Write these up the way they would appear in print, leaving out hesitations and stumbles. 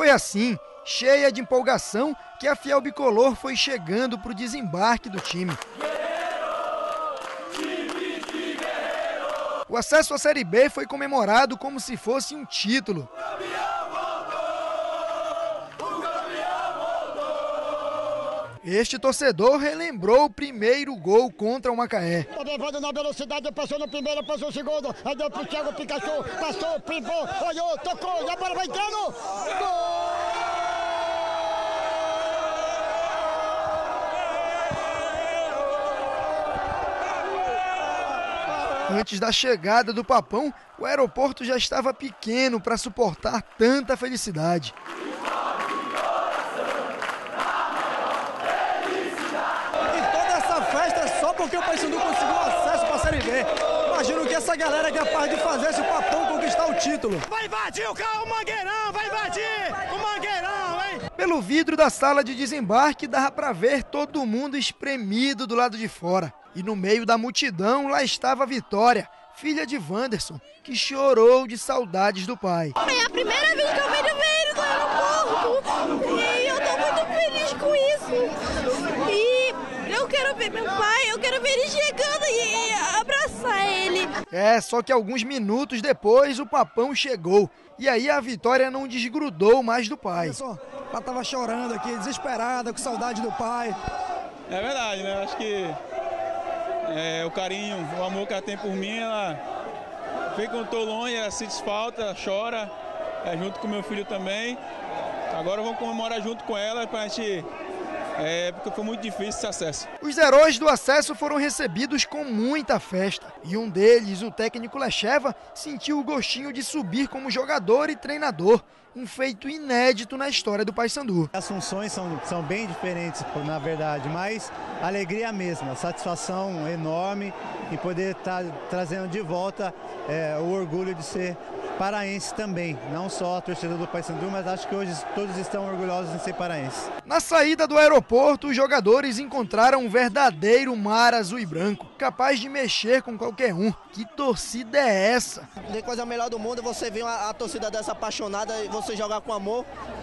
foi assim, cheia de empolgação, que a fiel bicolor foi chegando para o desembarque do time. O acesso à Série B foi comemorado como se fosse um título. Este torcedor relembrou o primeiro gol contra o Macaé. Tá levando na velocidade, passou no primeiro, passou no segundo, aí deu pro Thiago Pikachu, passou, pimpou, olhou, tocou, e a bola vai entrando. Gol! Antes da chegada do Papão, o aeroporto já estava pequeno para suportar tanta felicidade. Só porque o Paysandu conseguiu acesso para a Série B. Imagino que essa galera é capaz de fazer se o Papão conquistar o título. Vai invadir o Mangueirão, vai invadir o Mangueirão, hein? Pelo vidro da sala de desembarque dava para ver todo mundo espremido do lado de fora. E no meio da multidão lá estava a Vitória, filha de Wanderson, que chorou de saudades do pai. É a primeira vez que eu vejo ele no aeroporto e eu tô muito feliz com isso. E eu quero ver meu pai, eu quero ver ele chegando e abraçar ele. Só que alguns minutos depois o Papão chegou. E aí a Vitória não desgrudou mais do pai. Ela tava chorando aqui, desesperada, com saudade do pai. É verdade, né? Acho que o carinho, o amor que ela tem por mim, ela vem quando eu tô longe, ela sente falta, chora, junto com meu filho também. Agora vamos comemorar junto com ela pra gente... porque foi muito difícil esse acesso. Os heróis do acesso foram recebidos com muita festa. E um deles, o técnico Lecheva, sentiu o gostinho de subir como jogador e treinador. Um feito inédito na história do Paysandu. As funções são bem diferentes, na verdade, mas a alegria é a mesma, satisfação enorme em poder estar trazendo de volta o orgulho de ser paraense também, não só a torcida do Paysandu, mas acho que hoje todos estão orgulhosos de ser paraense. Na saída do aeroporto, os jogadores encontraram um verdadeiro mar azul e branco, capaz de mexer com qualquer um. Que torcida é essa? Tem coisa melhor do mundo, você ver a torcida dessa apaixonada e você jogar com amor.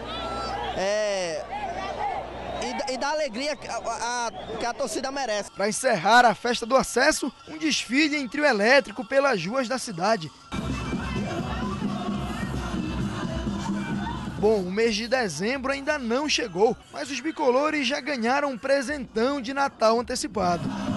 E dá alegria que a torcida merece. Para encerrar a festa do acesso, um desfile em trio elétrico pelas ruas da cidade. Bom, o mês de dezembro ainda não chegou, mas os bicolores já ganharam um presentão de Natal antecipado.